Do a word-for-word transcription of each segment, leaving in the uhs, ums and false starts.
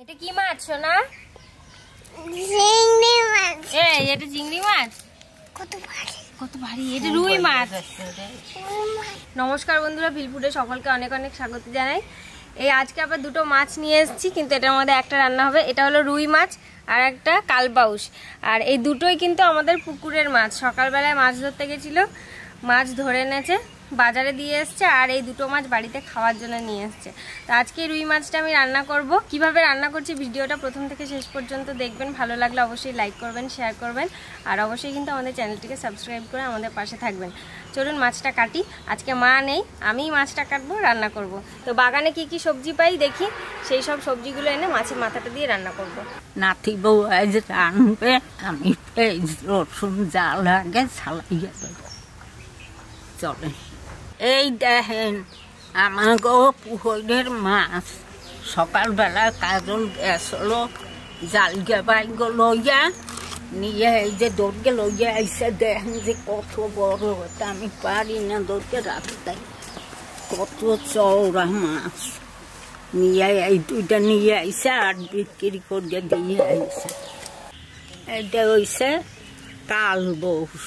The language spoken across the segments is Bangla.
এটা কি মাছ সোনা? চিংড়ি মাছ। এই এটা চিংড়ি মাছ। কত ভারী কত ভারী। এটা রুই মাছ। নমস্কার বন্ধুরা, ভিলফুডে সকলকে অনেক অনেক স্বাগত জানাই। এই আজকে আবার দুটো মাছ নিয়ে এসেছি, কিন্তু এটার মধ্যে একটা রান্না হবে। এটা হলো রুই মাছ আর একটা কালবাউস। আর এই দুটোই কিন্তু আমাদের পুকুরের মাছ। সকালবেলায় মাছ ধরতে গেছিল, মাছ ধরে এনেছে, বাজারে দিয়ে এসছে, আর এই দুটো মাছ বাড়িতে খাওয়ার জন্য নিয়ে এসছে। তো আজকে রুই মাছটা আমি রান্না করব। কিভাবে রান্না করছি ভিডিওটা প্রথম থেকে শেষ পর্যন্ত দেখবেন। ভালো লাগলে অবশ্যই লাইক করবেন, শেয়ার করবেন, আর অবশ্যই কিন্তু আমাদের চ্যানেলটিকে সাবস্ক্রাইব করে আমাদের পাশে থাকবেন। চলুন মাছটা কাটি। আজকে মা নেই, আমিই মাছটা কাটবো, রান্না করব। তো বাগানে কি কি সবজি পাই দেখি, সেই সব সবজিগুলো এনে মাছের মাথাটা দিয়ে রান্না করব। নাতি বউ আজ রানবে, আমি পেঁয়াজ রসুন যা লাগে ছালাইয়া দেবো। চলে এই দেখেন আমাগো পুকুরের মাছ। সকালবেলা কাজল গেছিল জালগে বাইগ লইয়া নিয়ে, এই যে দৌড়কে লইয়া আইসে দেখেন যে কত বড়। এটা আমি পারি না দৌড়কে রাখতে, কত চওড়া মাছ নিয়ে এই দুইটা নিয়ে আইসে আর বিক্রি করিয়া দিয়ে আইসে। এটা হইছে কালবাউস।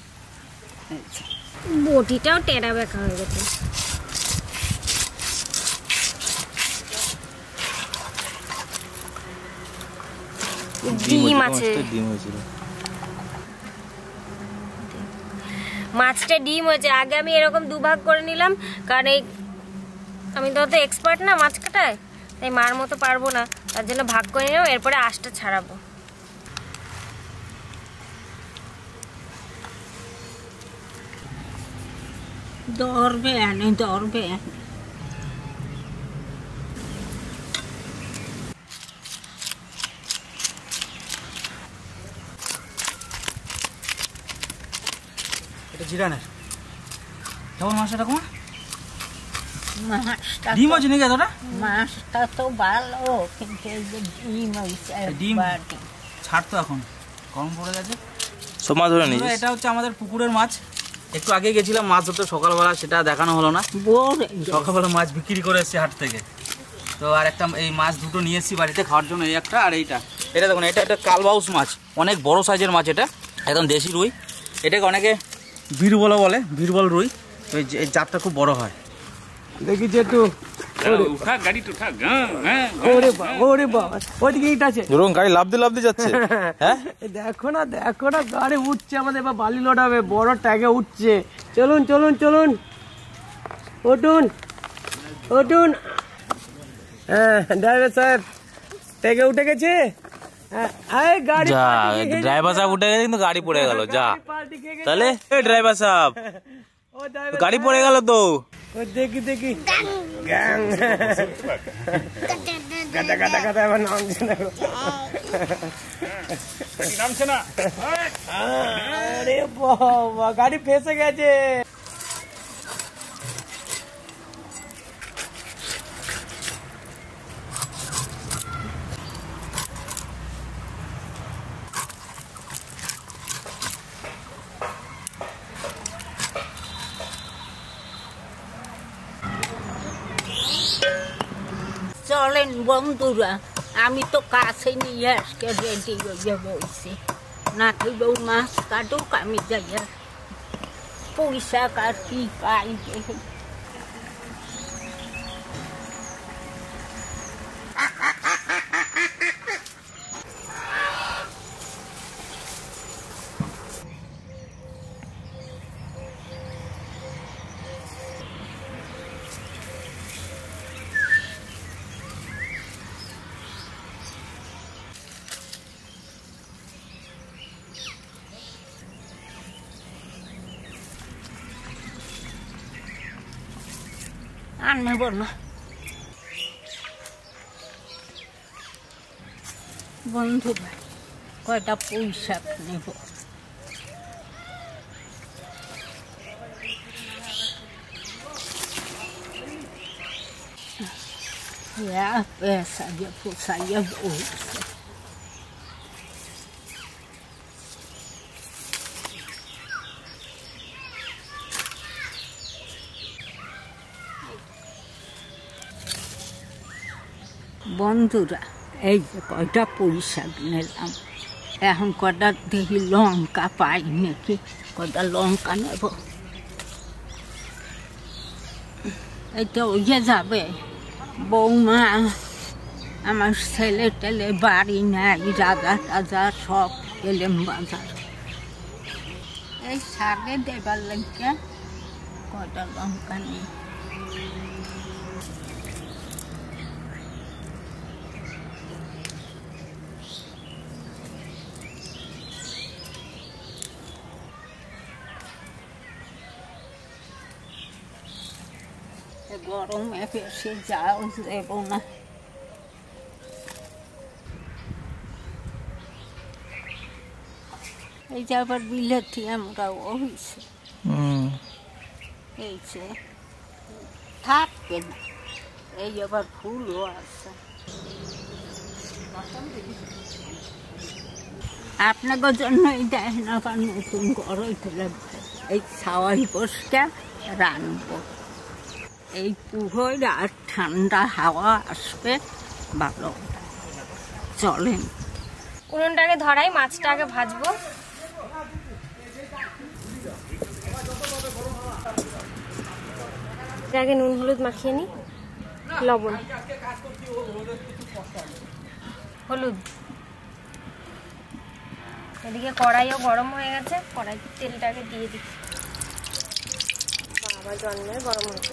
বটিটাও টেরা বেঁকা হয়ে গেছে। ডিম আছে, মাছটা ডিম হয়েছে। আগে আমি এরকম দুভাগ করে নিলাম, কারণ এই আমি তো অত এক্সপার্ট না মাছ কাটায়, তাই মার মতো পারবো না, তার জন্য ভাগ করে নিলাম। এরপরে আঁশটা ছাড়াবো। ধরবে আনে ধরবে আনে। এটা জিরানের কেমন মাছ? এটা কমা মাছটা ডিম আছে নাকি এতটা? মাছটা তো ভালো, কিন্তু এই যে ডিম হয়েছে ডিম বাটি। ছাড় তো এখন গরম পড়ে গেছে। সব মাছ ধরে নিস। এটা হচ্ছে আমাদের পুকুরের মাছ। একটু আগে গেছিলাম মাছ ধরতে সকালবেলা, সেটা দেখানো হলো না। সকালবেলা মাছ বিক্রি করে এসেছি হাট থেকে। তো আর একটা এই মাছ দুটো নিয়ে এসেছি বাড়িতে খাওয়ার জন্য। এই একটা আর এইটা, এটা দেখুন, এটা একটা কালবাউস মাছ, অনেক বড় সাইজের মাছ। এটা একদম দেশি রুই। এটাকে অনেকে বীরবল বলে, বীরবল রুই। তো এই জাতটা খুব বড় হয়। দেখি যে একটু গাড়ি লাফ দিয়ে লাফ দিয়ে যাচ্ছে। হ্যাঁ দেখো না, দেখো না, গাড়ি উঠছে আমাদের, এবার বালি লোড হবে, বড় ট্যাগে উঠছে। চলুন চলুন চলুন, উঠুন উঠুন। হ্যাঁ ড্রাইভার সাহেব ট্যাগে উঠে গেছে। ড্রাইভার সাহেব উঠে গেছে, কিন্তু গাড়ি পড়ে গেল। যা তাহলে ড্রাইভার সাহেব, গাড়ি পড়ে গেল তো। দেখি দেখি গাদা গাদা গাদা এবার নামছে না, নামছে না। আরে বাবা, গাড়ি ফেসে গেছে। চলেন বন্ধুরা, আমি তো কাছে নিয়ে আজকে রেডি হয়ে বলছি। নাতি বউ মাছ কাটুক, আমি যাইয়া পয়সা কার কি পাই দেখি। আর নেব না বন্ধুরা, কয়টা পয়সা নেব। পয়সা দিয়ে পোষাইয়া বলছে। বন্ধুরা এই যে কয়টা পুঁই শাক নিলাম, এখন কটা দেখি লঙ্কা পাই নাকি, কটা লঙ্কা নেব। এই তো ইয়ে যাবে বৌমা, আমার ছেলে টেলে বাড়ি নাই, রাজা টাজা সব এলেম বাজার, এই শাকে দেবার লাগে কটা লঙ্কা নেই। গরমে বেশি যাও দেব না। এই যে আবার বিলেতি আমরাও হয়েছে, এই যে থাকবে না, এই আবার ফুলও আছে। আপনাদের জন্যই দেখেন আবার নতুন গরম তুলে এই ছাওয়াই বসটা রানবো, এই পুহর আর ঠান্ডা হাওয়া আসবে ভালো। চলেন উনুনটাকে ধরাই, মাছটা আগে ভাজবো। আগে নুন হলুদ মাখিয়ে নি, লবণ হলুদ। এদিকে কড়াইও গরম হয়ে গেছে, কড়াইতে তেলটাকে দিয়ে দিচ্ছি। বাবা জন্মে গরম হয়েছে।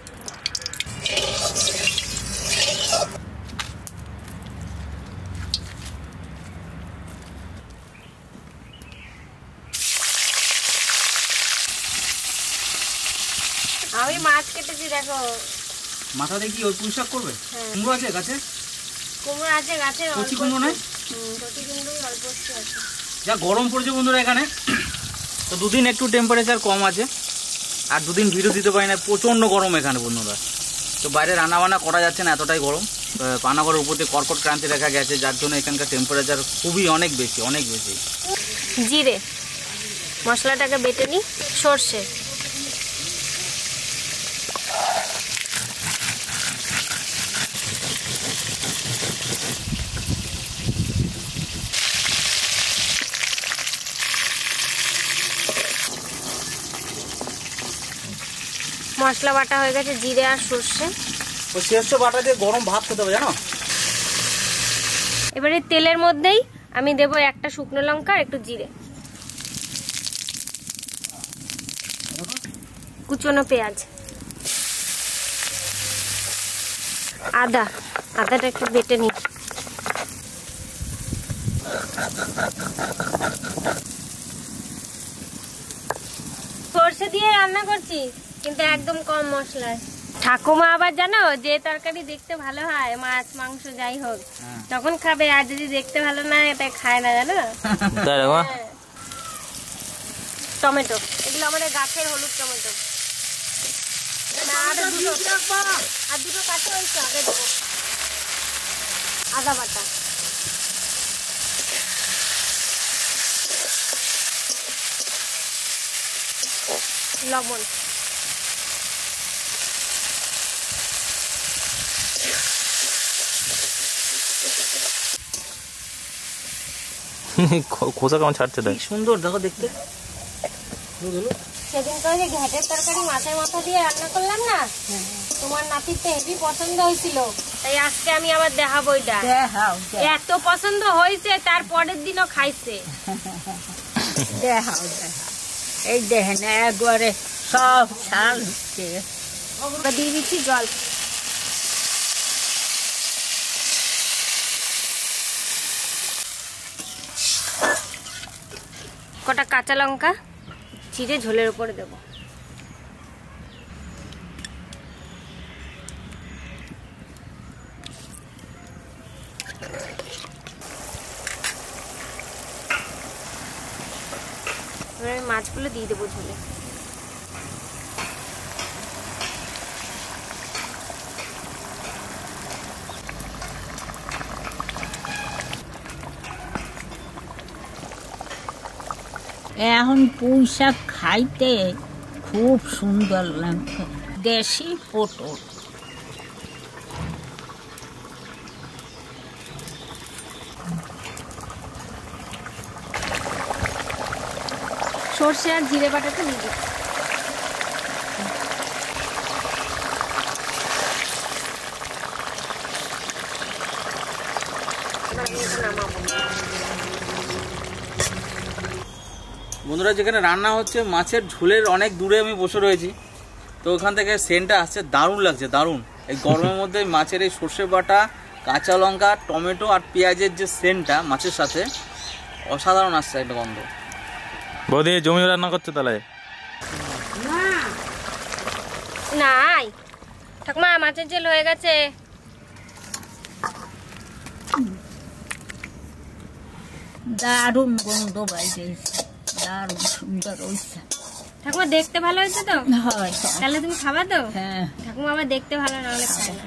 আমি মাছ কেটেছি, দেখো মাথা দেখি ওই পুঁই শাক করবে। কুমড়ো আছে গাছে? কুমড়ো আছে গাছে, কচি কুমড়ো নয়, কচি কুমড়োই অল্প একটু আছে। যা গরম পড়ছে বন্ধুরা এখানে, তো দুদিন একটু টেম্পারেচার কম আছে, আর দুদিন ভিডিও দিতে পারি না, প্রচণ্ড গরম এখানে বন্ধুরা। তো বাইরে রান্না বান্না করা যাচ্ছে না, এতটাই গরম। পানাগড়ের উপর দিয়ে কর্কট ক্রান্তি দেখা গেছে, যার জন্য এখানকার টেম্পারেচার খুবই অনেক বেশি, অনেক বেশি। জিরে মশলাটাকে বেটে নিই, সর্ষে, মশলা বাটা হয়ে গেছে, জিরে আর সর্ষে। ওই সর্ষে বাটা দিয়ে গরম ভাত খেতে হবে জানো। এবারে তেলের মধ্যেই আমি দেব একটা শুকনো লঙ্কা আর একটু জিরে, কুচনো পেঁয়াজ, আদা, আদাটা একটু বেটে নিই, সর্ষে দিয়ে রান্না করছি কিন্তু একদম কম মশলায়। ঠাকুমা আবার জানো, যে তরকারি দেখতে ভালো হয়, মাছ মাংস যাই হোক, তখন খাবে, আর যদি দেখতে ভালো না এটা খায় না, জানো। টমেটো, এগুলো আমাদের গাছের হলুদ টমেটো, আর দুটো কাছে হয়েছে, আগে দেবো। আদা বাটা, লবণ, খোসা কেমন ছাড়ছে, দেখ সুন্দর দেখো দেখতে। সেদিন তো যে ঘাটের তরকারি মাছের মাথা দিয়ে রান্না করলাম না, তোমার নাতির তো হেভি পছন্দ হয়েছিল, তাই আজকে আমি আবার দেখাবো। এটা এত পছন্দ হয়েছে, তার পরের দিনও খাইছে। দেখাও দেখাও, এই দেখেন একবারে সব ছাল দিয়ে দিচ্ছি জল। কটা কাঁচা লঙ্কা চিড়ে ঝোলের উপরে দেব। এবার মাছগুলো দিয়ে দেবো ঝোলে। এখন পুঁই শাক খাইতে খুব সুন্দর লাগছে, দেশি পটল। সর্ষে আর জিরে বাটাটা দিয়ে দিচ্ছি। বন্ধুরা, যেখানে রান্না হচ্ছে মাছের ঝোলের অনেক দূরে আমি বসে রয়েছি, তো ওখান থেকে সেন্টটা আসছে, দারুণ লাগছে, দারুণ। এই গরমের মধ্যে মাছের এই সর্ষে বাটা, কাঁচা লঙ্কা, টমেটো আর পেঁয়াজের যে সেন্টটা মাছের সাথে অসাধারণ আসছে একটা গন্ধ। বৌদি জমি রান্না করছে তাহলে? নাই ঠাকুমা, মাছের ঝোল হয়ে গেছে। দারুণ গন্ধ বাইরে, দারুণ সুন্দর হয়েছে ঠাকুমা। দেখতে ভালো হয়েছে তো? হয়। তাহলে তুমি খাবা তো? হ্যাঁ। ঠাকুমা আবার দেখতে ভালো না হলে খায় না।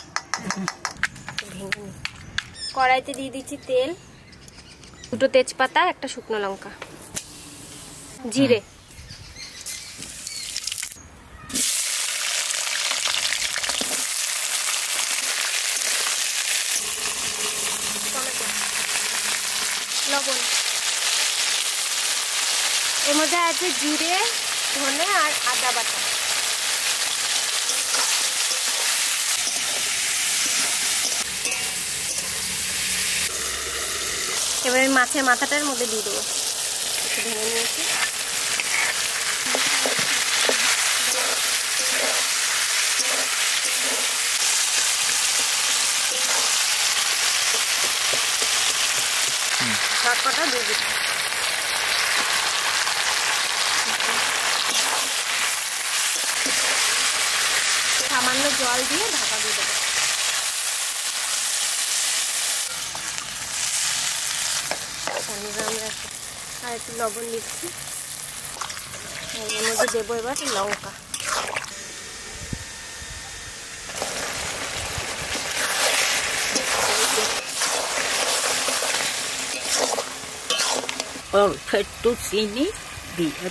কড়াইতে দিয়ে দিচ্ছি তেল, দুটো তেজপাতা, একটা শুকনো লঙ্কা, জিরে, লবণ। এর মধ্যে আছে জিরে, ধনে আর আদা বাটা। এবার আমি মাছের মাথাটার মধ্যে দিয়ে দেবো, একটু ভেঙে নিয়েছি। শাক কটা দিয়ে দিচ্ছি। সামান্য জল দিয়ে ঢাকা দিয়ে দেবো। আর একটু লবণ দিচ্ছি, এর মধ্যে দেবো এবার লঙ্কা। অল্প একটু চিনি দিয়ে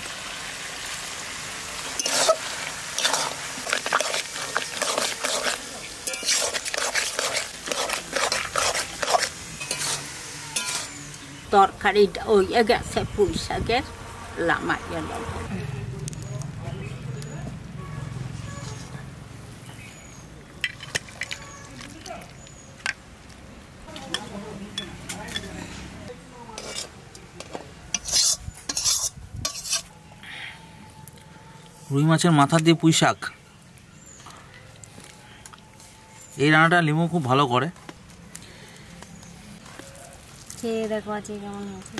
তরকারিটা হয়ে গেছে, পুঁই শাকের লামাইয়া লব। রুই মাছের মাথা দিয়ে পুঁই শাক, এই রান্নাটা লিমু খুব ভালো করে। খেয়ে দেখো আছে কেমন হয়েছে।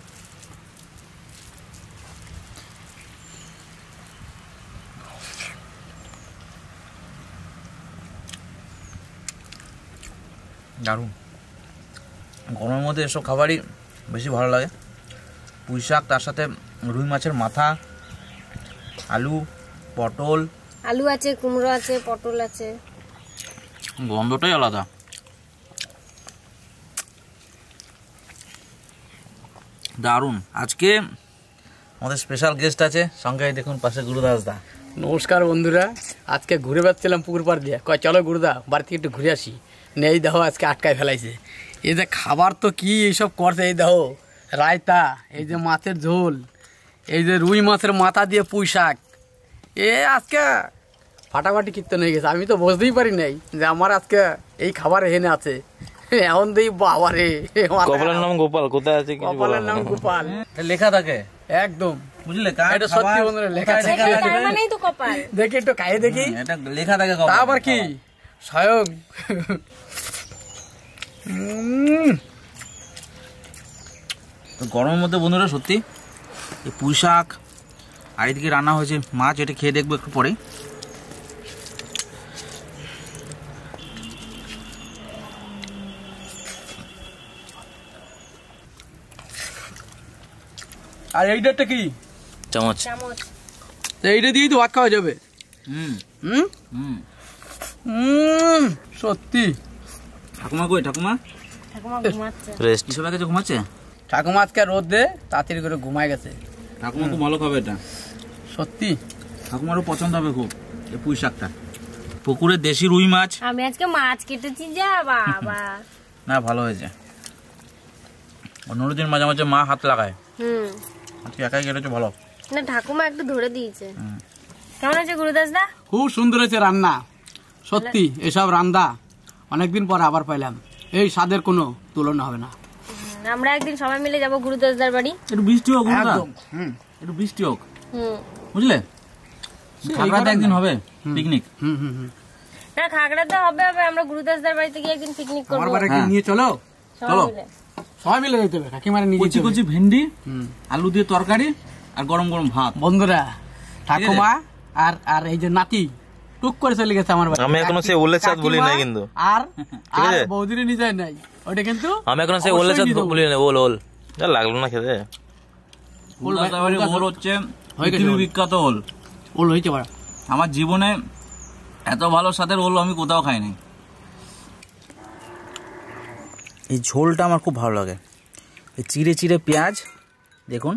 দারুণ। গরমের মধ্যে এসব খাবারই বেশি ভালো লাগে। পুঁই শাক, তার সাথে রুই মাছের মাথা, আলু, পটল। আলু আছে, কুমড়ো আছে, পটল আছে, গন্ধটাই আলাদা। দারুণ। আজকে আমাদের স্পেশাল গেস্ট আছে সঙ্গে, দেখুন পাশে গুরুদাস দা। নমস্কার বন্ধুরা, আজকে ঘুরে বেড়াচ্ছিলাম পুকুর পাড় দিয়ে, কয় চলো গুরুদা বাড়ি থেকে একটু ঘুরে আসি। নেই দেখো আজকে আটকায় ফেলাইছে। এই যে খাবার তো কি এইসব করছে, এই দেখো রায়তা, এই যে মাছের ঝোল, এই যে রুই মাছের মাথা দিয়ে পুঁই শাক, এ আজকে ফাটাফাটি কীর্তন হয়ে গেছে। আমি তো বুঝতেই পারি নাই যে আমার আজকে এই খাবার এখানে আছে। এখন দেই বাবারে, কপালের নাম গোপাল, কোথায় আছে কিছু বলা কপালের নাম গোপাল লেখা থাকে একদম, বুঝলে? এটা সত্যি বন্ধুরা, লেখা থাকে। তার মানেই তো কপাল। দেখি একটু খাইয়ে দেখি, এটা লেখা থাকে। তা আবার কি স্বয়ং। তো গরমের মধ্যে বন্ধুরা সত্যি এই পুঁই শাক আর এদিকে রান্না হয়েছে মাছ, এটা খেয়ে দেখবো একটু পরে। আর এইটা কি? চামচ। চামচ। এইটা দিয়েই তো ভাত খাওয়া যাবে। হুম হুম হুম হুম সত্যি। ঠাকুমা কই? ঠাকুমা ঠাকুমা ঘুমাচ্ছে। রেস্ট। এসব কাছে ঘুমাচ্ছে? ঠাকুমা আজকে রোদ দে তাড়াতাড়ি করে ঘুমায় গেছে। ঠাকুমা খুব ভালো খাবে এটা, সত্যি। ঠাকুমারও পছন্দ হবে খুব এই পুঁই শাকটা। পুকুরের দেশি রুই মাছ। আমি আজকে মাছ কেটেছি যা বাবা। না ভালো হয়েছে, অন্যদিন মাঝে মাঝে মা হাত লাগায়, হুম আজকে একাই কেটেছে ভালো। না ঠাকুমা একটু ধরে দিয়েছে। কেমন আছে গুরুদাস দা? খুব সুন্দর হয়েছে রান্না, সত্যি এসব রান্না অনেকদিন পর আবার পাইলাম, এই স্বাদের কোনো তুলনা হবে না। আমরা একদিন সবাই মিলে যাবো গুরুদাস দার বাড়ি। একটু বৃষ্টি হোক, একদম একটু বৃষ্টি হোক, হুম বুঝলে? খাগড়াতে একদিন হবে পিকনিক। হুম হুম হুম না খাগড়াতে হবে হবে, আমরা গুরুদাস দার বাড়িতে গিয়ে একদিন পিকনিক আমার করবো বাড়ি কি নিয়ে চলো, সবাই চলো। মিলে। সবাই মিলে যেতে হবে, কাকিমারে নিয়ে কচি যেতে হবে। কচি ভেন্ডি, হুম। আলু দিয়ে তরকারি আর গরম গরম ভাত। বন্ধুরা ঠাকুমা আর আর এই যে নাতি টুক করে চলে গেছে আমার বাড়ি। আমি এখনো সেই ওলের চাঁদ বলি নাই কিন্তু। আর ঠিক আর আছে? বৌদিরে নিয়ে যায় নাই ওইটা কিন্তু আমি এখনো সেই ওলের চাঁদ বলি নাই। ওল ওল যা লাগলো না খেতে। ওল ভাই- উল্লাসবাড়ির ওল গাছ- ওল হচ্ছে হয়ে গেছে পৃথিবী ওল। বিখ্যাত ওল। ওল হয়েছে বড়। আমার জীবনে এত ভালো স্বাদের ওল আমি কোথাও খাইনি। এই ঝোলটা আমার খুব ভালো লাগে। এই চিড়ে চিড়ে পেঁয়াজ দেখুন,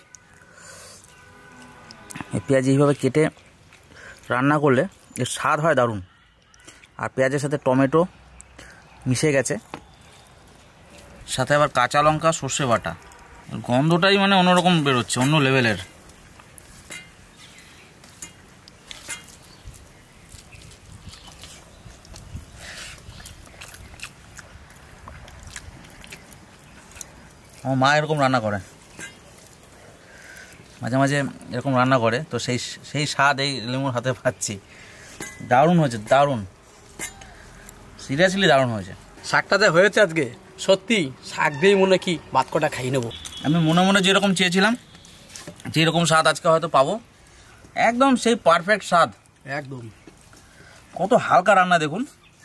এই পেঁয়াজ এইভাবে কেটে রান্না করলে এর স্বাদ হয় দারুণ। আর পেঁয়াজের সাথে টমেটো মিশে গেছে, সাথে আবার কাঁচা লঙ্কা সর্ষে বাটা, গন্ধটাই মানে অন্যরকম বেরোচ্ছে, অন্য লেভেলের। আমার মা এরকম রান্না করে, মাঝে মাঝে এরকম রান্না করে, তো সেই সেই স্বাদ এই লেমুর হাতে পাচ্ছি। দারুণ হয়েছে, দারুণ, সিরিয়াসলি দারুণ হয়েছে। শাকটাতে হয়েছে আজকে সত্যি, শাক দিয়েই মনে কি ভাত কটা খাই নেবো। আমি মনে মনে যেরকম চেয়েছিলাম যেরকম স্বাদ আজকে হয়তো পাবো, একদম সেই পারফেক্ট স্বাদ। একদম কত হালকা রান্না দেখুন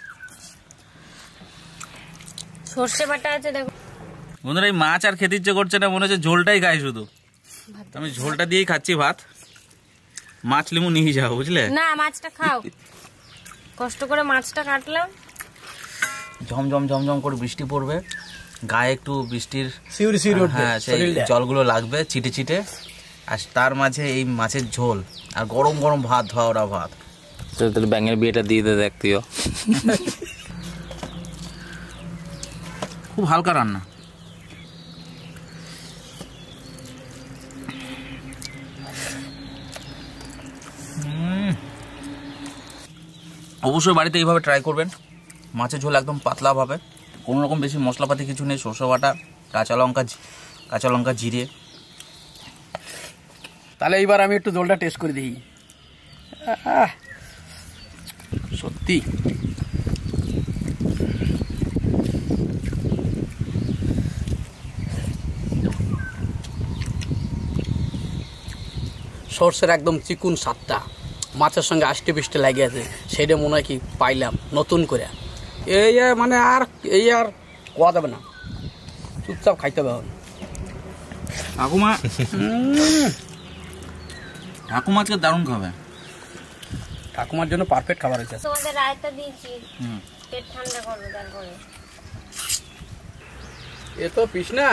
সর্ষে বাটা আছে দেখো বন্ধুরা। এই মাছ আর খেতে ইচ্ছে করছে না, মনে হচ্ছে ঝোলটাই খাই শুধু। আমি ঝোলটা দিয়েই খাচ্ছি ভাত। মাছ লেবু নিয়ে যাও, বুঝলে? না মাছটা খাও, কষ্ট করে মাছটা কাটলাম। ঝমঝম ঝমঝম করে বৃষ্টি পড়বে, গায়ে একটু বৃষ্টির শিউরি শিউরি উঠবে হ্যাঁ সেই শরীরটা। জলগুলো লাগবে চিটে চিটে, আর তার মাঝে এই মাছের ঝোল আর গরম গরম ভাত, ধোয়া ওরা ভাত। তাহলে ব্যাঙের বিয়েটা দিয়ে দে দেখতিও। খুব হালকা রান্না। উম। অবশ্যই বাড়িতে এইভাবে ট্রাই করবেন। মাছের ঝোল একদম পাতলাভাবে, কোনো রকম বেশি মশলাপাতি কিছু নেই, সরষে বাটা, কাঁচা লঙ্কা, কাঁচা লঙ্কা জিরে। তাহলে এইবার আমি একটু জলটা টেস্ট করে দিই। আহ, সত্যি সর্ষের একদম চিকুন স্বাদটা মাছের সঙ্গে আষ্টে পিষ্টে লাগে আছে, সেটা মনে হয় কি পাইলাম নতুন করে। এই আর মানে আর এই আর কোয়া যাবে না, চুপচাপ খাইতে হবে। ঠাকুমা ঠাকুমা আজকে দারুণ খাবে। ঠাকুমার জন্য পারফেক্ট খাবার হয়েছে। তোমাদের রায়তা দিয়েছি, হুম। পেট ঠান্ডা করবে তারপরে। এ তো পিস না।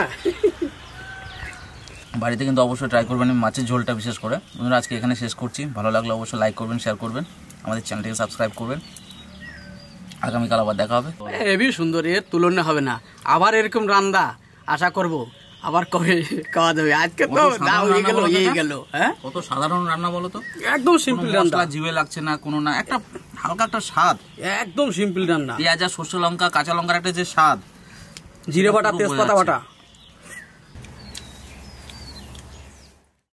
বাড়িতে কিন্তু অবশ্যই ট্রাই করবেন মাছের ঝোলটা বিশেষ করে। বন্ধুরা আজকে এখানে শেষ করছি, ভালো লাগলে অবশ্যই লাইক করবেন, শেয়ার করবেন, আমাদের চ্যানেলটিকে সাবস্ক্রাইব করবেন। আগামীকাল আবার দেখা হবে। হেবি সুন্দর, এর তুলনা হবে না। আবার এরকম রান্না আশা করব, আবার কবে খাওয়া যাবে। আজকে তো কত যা সাধারণ হয়ে রান্না গেল বলো তো হয়ে এটা? গেল। হ্যাঁ কত সাধারণ রান্না বলো তো, একদম সিম্পল কোনো রান্না, মশলা জিভে লাগছে না, কোনো না, একটা হালকা একটা স্বাদ, একদম সিম্পল রান্না। পেঁয়াজ আর সর্ষে লঙ্কা কাঁচা লঙ্কার একটা যে স্বাদ, জিরে বাটা, পুরো বোঝা তেজপাতা যাচ্ছে। বাটা,